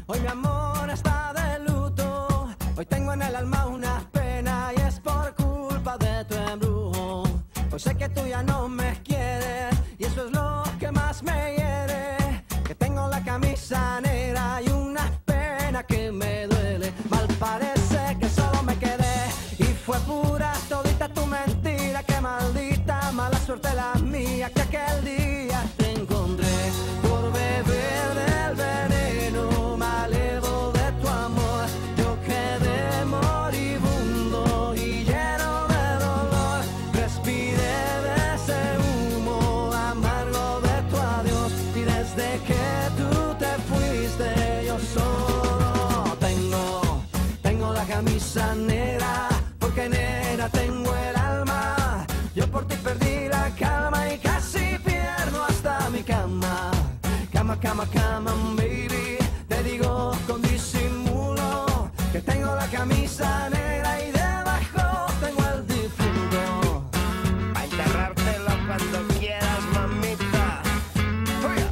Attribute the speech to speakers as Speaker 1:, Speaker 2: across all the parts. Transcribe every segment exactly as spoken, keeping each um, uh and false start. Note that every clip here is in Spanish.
Speaker 1: Hoy mi amor está de luto, hoy tengo en el alma una pena y es por culpa de tu embrujo. Hoy sé que tú ya no me quieres y eso es lo que más me hiere, que tengo la camisa negra y una pena que me duele. Mal parece que solo me quedé y fue pura todita tu mentira. Qué maldita mala suerte la mía que aquel día te encontré por beber del veneno malevo de tu amor. Yo quedé moribundo y lleno de dolor, respiré de ese humo amargo de tu adiós y desde que tú te fuiste yo solo tengo, tengo la camisa negra porque negra tengo el alma. Yo por ti perdí la calma y casi pierdo hasta mi cama. Cama, cama, cama, baby. Te digo con disimulo que tengo la camisa negra y debajo tengo el difunto.
Speaker 2: A enterrártelo cuando quieras, mamita. Oiga.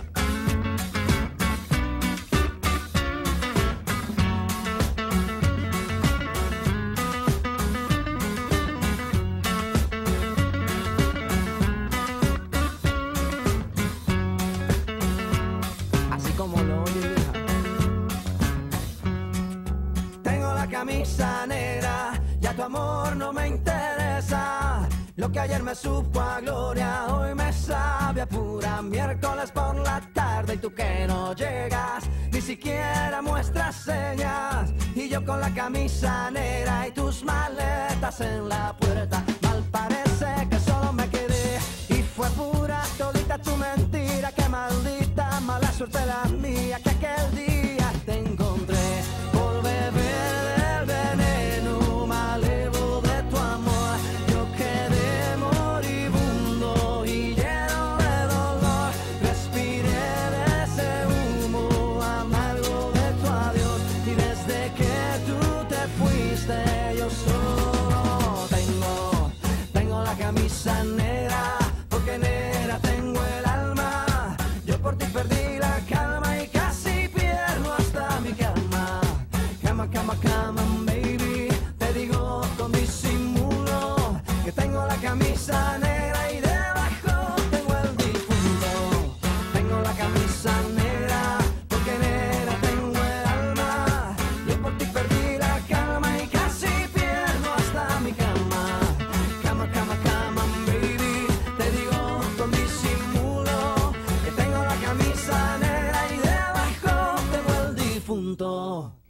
Speaker 1: Así como lo oyes, vieja. Tengo la camisa negra, ya tu amor no me interesa. Lo que ayer me supo a gloria, hoy me sabe a pura miércoles por la tarde. Y tú que no llegas, ni siquiera muestras señas. Y yo con la camisa negra y tus maletas en la puerta. Mal parece que solo me quedé y fue pura todita tu mentira. Qué maldita mala suerte la mía que aquel día te encontré por beber del veneno malevo de tu amor. Yo quedé moribundo y lleno de dolor, respiré de ese humo amargo de tu adiós y desde que tú te fuiste yo solo tengo, tengo la camisa negra porque negra tengo el alma. Yo por ti perdí la calma y casi pierdo hasta mi cama. Cama, cama, cama, baby. Te digo con disimulo que tengo la camisa negra y debajo tengo el difunto. Tengo la camisa negra porque negra tengo el alma. Yo por ti perdí la calma y casi pierdo hasta mi cama. Cama, cama, cama, baby. Te digo con disimulo que tengo la camisa negra y debajo tengo el difunto.